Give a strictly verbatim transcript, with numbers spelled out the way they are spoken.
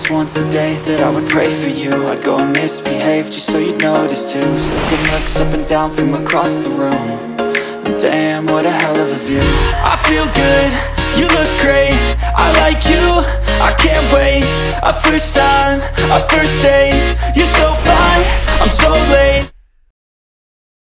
was once a day that I would pray for you. I'd go and misbehave just so you'd notice too. Slipping looks up and down from across the room, and damn, what a hell of a view. I feel good, you look great, I like you, I can't wait. A first time, a first date, you're so fine, I'm so late.